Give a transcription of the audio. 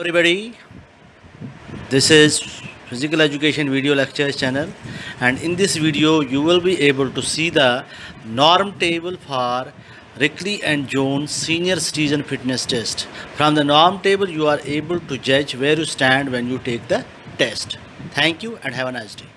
everybody, this is Physical Education Video Lectures channel, and in this video you will be able to see the norm table for Rickley and Jones Senior Citizen Fitness Test. From the norm table you are able to judge where you stand when you take the test. Thank you and have a nice day.